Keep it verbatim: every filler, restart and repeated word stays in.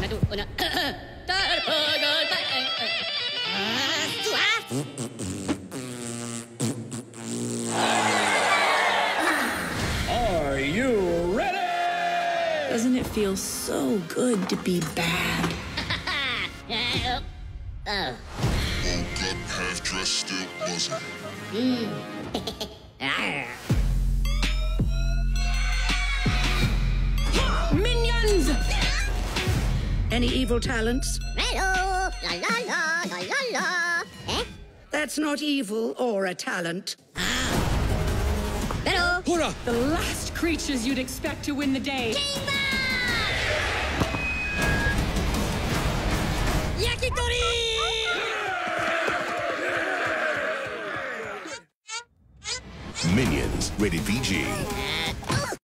Are you ready? Doesn't it feel so good to be bad? Oh. Woke up half dressed, still buzzing. Minions! Any evil talents? Hello, la la la la la la. Eh? That's not evil or a talent. Hello. Hurrah! The last creatures you'd expect to win the day. Yakitori! Minions, rated P G.